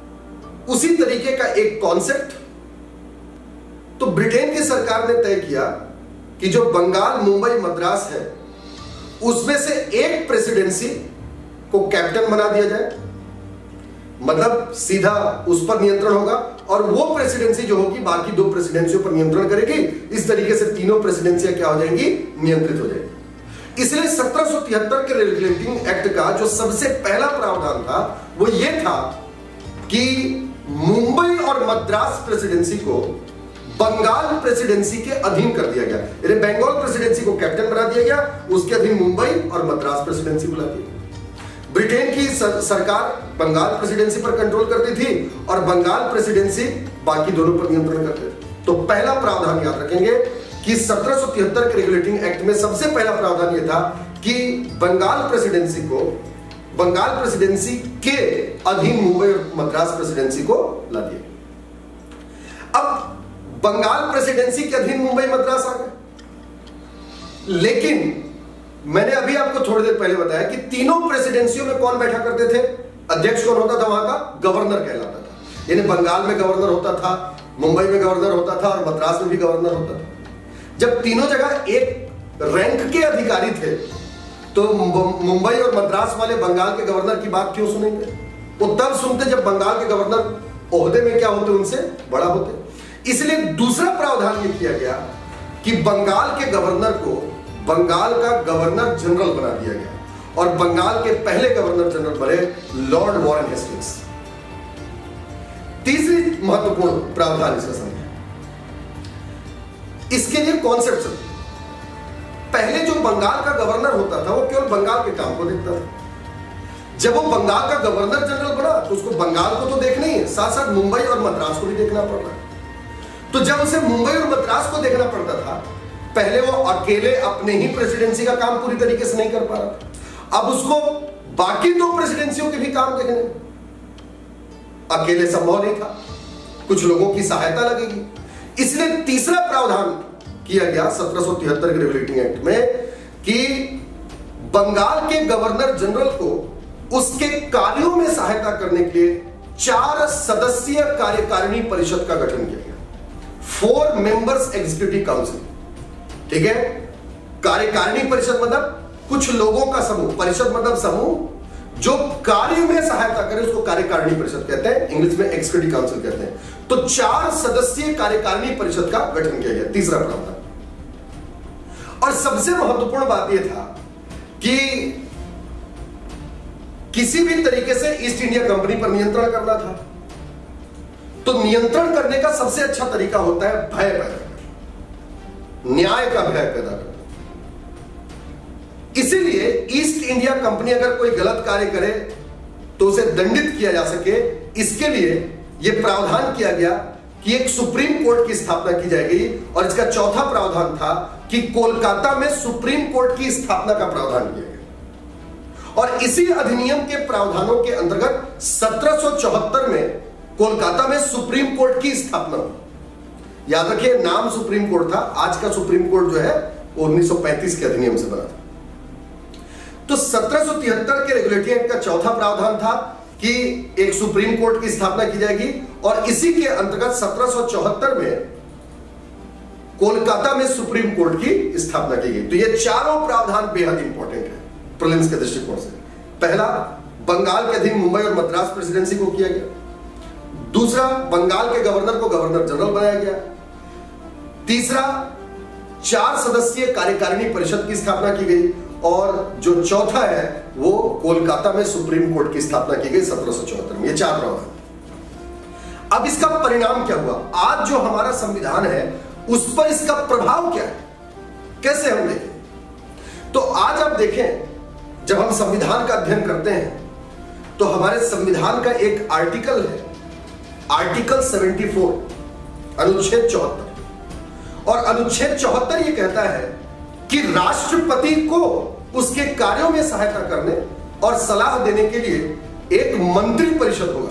उसी तरीके का एक कॉन्सेप्ट तो ब्रिटेन की सरकार ने तय किया कि जो बंगाल, मुंबई, मद्रास है उसमें से एक प्रेसिडेंसी को कैप्टन बना दिया जाए, मतलब सीधा उस पर नियंत्रण होगा और वो प्रेसिडेंसी जो होगी बाकी दो प्रेसिडेंसियों पर नियंत्रण करेगी। इस तरीके से तीनों प्रेसिडेंसियां क्या हो जाएंगी, नियंत्रित हो जाएंगी। इसलिए सत्रह सौ तिहत्तर के रेगुलेटिंग एक्ट का जो सबसे पहला प्रावधान था वो ये था कि मुंबई और मद्रास प्रेसिडेंसी को बंगाल प्रेसिडेंसी के अधीन कर दिया गया, यानी बंगाल प्रेसिडेंसी को कैप्टन बना दिया गया, उसके अधीन मुंबई और मद्रास प्रेसिडेंसी बुला दी। ब्रिटेन की सर, सरकार बंगाल प्रेसिडेंसी पर कंट्रोल करती थी और बंगाल प्रेसिडेंसी बाकी दोनों पर नियंत्रण करते थे। तो पहला प्रावधान याद रखेंगे कि सत्रह सौ तिहत्तर के रेगुलेटिंग एक्ट में सबसे पहला प्रावधान यह था कि बंगाल प्रेसिडेंसी को बंगाल प्रेसिडेंसी के अधीन मुंबई और मद्रास प्रेसिडेंसी को ला दिया। अब बंगाल प्रेसिडेंसी के अधीन मुंबई मद्रास आ गए, लेकिन मैंने अभी आपको थोड़ी देर पहले बताया कि तीनों प्रेसिडेंसियों में कौन बैठा करते थे, अध्यक्ष कौन होता था, वहां का गवर्नर कहलाता था। यानी बंगाल में गवर्नर होता था, मुंबई में गवर्नर होता था और मद्रास में भी गवर्नर होता था। जब तीनों जगह एक रैंक के अधिकारी थे तो मुंबई और मद्रास वाले बंगाल के गवर्नर की बात क्यों सुनेंगे? वो तब सुनते जब बंगाल के गवर्नर ओहदे में क्या होते, उनसे बड़ा होते। इसलिए दूसरा प्रावधान ये किया गया कि बंगाल के गवर्नर को बंगाल का गवर्नर जनरल बना दिया गया और बंगाल के पहले गवर्नर जनरल बने लॉर्ड वॉरेन हेस्टिंग्स। तीसरी महत्वपूर्ण प्रावधान इसका समझे, इसके लिए कॉन्सेप्ट समझे। पहले जो बंगाल का गवर्नर होता था वो केवल बंगाल के काम को देखता था। जब वो बंगाल का गवर्नर जनरल बना तो उसको बंगाल को तो देखना ही है, साथ साथ मुंबई और मद्रास को भी देखना पड़ रहा है। तो जब उसे मुंबई और मद्रास को देखना पड़ता था, पहले वो अकेले अपने ही प्रेसिडेंसी का काम पूरी तरीके से नहीं कर पा रहा था, अब उसको बाकी दो प्रेसिडेंसियों के भी काम देखने, अकेले संभव नहीं था, कुछ लोगों की सहायता लगेगी। इसलिए तीसरा प्रावधान किया गया सत्रह सौ तिहत्तर के रेगुलेटिंग एक्ट में कि बंगाल के गवर्नर जनरल को उसके कार्यों में सहायता करने के लिए चार सदस्यीय कार्यकारिणी परिषद का गठन किया गया, फोर मेंबर्स एग्जीक्यूटिव काउंसिल। ठीक है, कार्यकारिणी परिषद मतलब कुछ लोगों का समूह, परिषद मतलब समूह जो कार्य में सहायता करे उसको कार्यकारिणी परिषद कहते हैं, इंग्लिश में एग्जीक्यूटिव काउंसिल कहते हैं। तो चार सदस्यीय कार्यकारिणी परिषद का गठन किया गया, तीसरा प्रावधान। और सबसे महत्वपूर्ण बात यह था कि किसी भी तरीके से ईस्ट इंडिया कंपनी पर नियंत्रण करना था, तो नियंत्रण करने का सबसे अच्छा तरीका होता है भय पैदा करना, न्याय का भय पैदा करना। इसीलिए ईस्ट इंडिया कंपनी अगर कोई गलत कार्य करे तो उसे दंडित किया जा सके, इसके लिए यह प्रावधान किया गया कि एक सुप्रीम कोर्ट की स्थापना की जाएगी। और इसका चौथा प्रावधान था कि कोलकाता में सुप्रीम कोर्ट की स्थापना का प्रावधान किया गया। और इसी अधिनियम के प्रावधानों के अंतर्गत सत्रह सौ चौहत्तर में कोलकाता में सुप्रीम कोर्ट की स्थापना हुई। याद रखिए, नाम सुप्रीम कोर्ट था, आज का सुप्रीम कोर्ट जो है वो उन्नीस सौ पैंतीस के अधिनियम से बना था। तो सत्रह सौ तिहत्तर के रेगुलेटिंग एक्ट का चौथा प्रावधान था कि एक सुप्रीम कोर्ट की स्थापना की जाएगी और इसी के अंतर्गत सत्रह सौ चौहत्तर में कोलकाता में सुप्रीम कोर्ट की स्थापना की गई। तो ये चारों प्रावधान बेहद इंपॉर्टेंट है प्रीलिम्स के दृष्टिकोण से। पहला, बंगाल के अधीन मुंबई और मद्रास प्रेसिडेंसी को किया गया। दूसरा, बंगाल के गवर्नर को गवर्नर जनरल बनाया गया। तीसरा, चार सदस्यीय कार्यकारिणी परिषद की स्थापना की गई। और जो चौथा है वो कोलकाता में सुप्रीम कोर्ट की स्थापना की गई सत्रह सौ चौहत्तर में। ये चार प्रावधान। अब इसका परिणाम क्या हुआ? आज जो हमारा संविधान है उस पर इसका प्रभाव क्या है, कैसे हम देखें? तो आज आप देखें, जब हम संविधान का अध्ययन करते हैं तो हमारे संविधान का एक आर्टिकल है, आर्टिकल चौहत्तर, अनुच्छेद चौहत्तर। और अनुच्छेद चौहत्तर ये कहता है कि राष्ट्रपति को उसके कार्यों में सहायता करने और सलाह देने के लिए एक मंत्री परिषद होगा।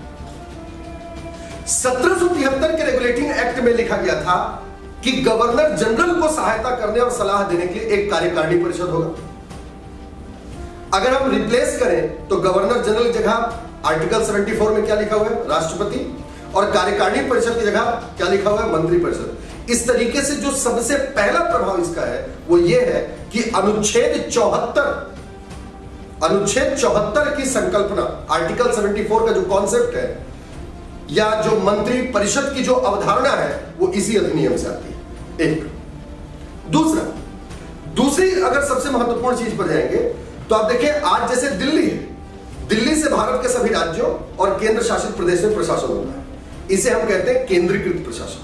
सत्रह सौ तिहत्तर के रेगुलेटिंग एक्ट में लिखा गया था कि गवर्नर जनरल को सहायता करने और सलाह देने के लिए एक कार्यकारिणी परिषद होगा। अगर हम रिप्लेस करें तो गवर्नर जनरल की जगह आर्टिकल चौहत्तर में क्या लिखा हुआ है? राष्ट्रपति। और कार्यकारिणी परिषद की जगह क्या लिखा हुआ है? मंत्री परिषद। इस तरीके से जो सबसे पहला प्रभाव इसका है वो ये है कि अनुच्छेद चौहत्तर अनुच्छेद चौहत्तर की संकल्पना, आर्टिकल चौहत्तर का जो कॉन्सेप्ट है या जो मंत्री परिषद की जो अवधारणा है वो इसी अधिनियम से आती है। एक दूसरा दूसरी अगर सबसे महत्वपूर्ण चीज पर जाएंगे तो आप देखिए, आज जैसे दिल्ली है, दिल्ली से भारत के सभी राज्यों और केंद्र शासित प्रदेश में प्रशासन होता है, इसे हम कहते हैं केंद्रीकृत प्रशासन।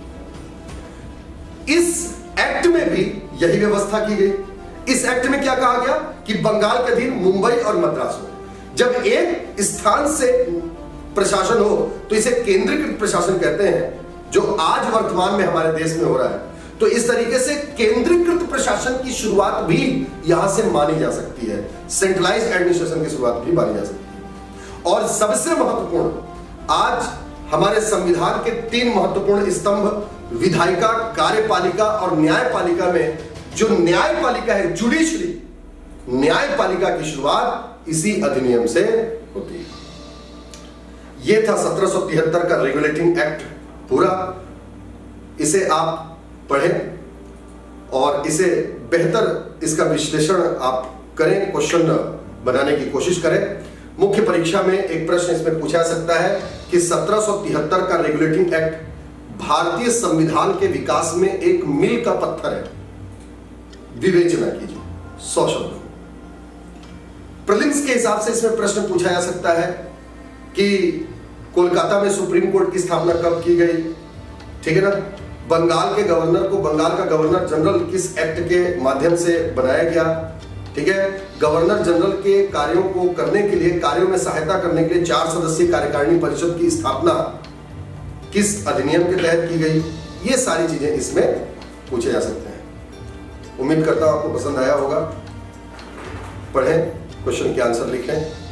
इस एक्ट में भी यही व्यवस्था की गई। इस एक्ट में क्या कहा गया कि बंगाल के अधीन मुंबई और मद्रास हो। जब एक स्थान से प्रशासन हो तो इसे केंद्रीकृत प्रशासन कहते हैं, जो आज वर्तमान में हमारे देश में हो रहा है। तो इस तरीके से केंद्रीकृत प्रशासन की शुरुआत भी यहां से मानी जा सकती है, सेंट्रलाइज्ड एडमिनिस्ट्रेशन की शुरुआत भी मानी जा सकती है। और सबसे महत्वपूर्ण, आज हमारे संविधान के तीन महत्वपूर्ण स्तंभ विधायिका, कार्यपालिका और न्यायपालिका में जो न्यायपालिका है, जुडिशरी, न्यायपालिका की शुरुआत इसी अधिनियम से होती है। यह था सत्रह सौ तिहत्तर का रेगुलेटिंग एक्ट पूरा। इसे आप पढ़ें और इसे बेहतर इसका विश्लेषण आप करें, क्वेश्चन बनाने की कोशिश करें। मुख्य परीक्षा में एक प्रश्न इसमें पूछा जा सकता है कि सत्रह सौ तिहत्तर का रेगुलेटिंग एक्ट भारतीय संविधान के विकास में एक मील का पत्थर है, विवेचना कीजिए। सौ शब्द प्रीलिम्स के हिसाब से इसमें प्रश्न पूछा जा सकता है कि कोलकाता में सुप्रीम कोर्ट की स्थापना कब की गई, ठीक है ना। बंगाल के गवर्नर को बंगाल का गवर्नर जनरल किस एक्ट के माध्यम से बनाया गया, ठीक है। गवर्नर जनरल के कार्यों को करने के लिए, कार्यों में सहायता करने के लिए चार सदस्यीय कार्यकारिणी परिषद की स्थापना किस अधिनियम के तहत की गई, ये सारी चीजें इसमें पूछे जा सकते हैं। उम्मीद करता हूं आपको पसंद आया होगा। पढ़ें, क्वेश्चन के आंसर लिखें।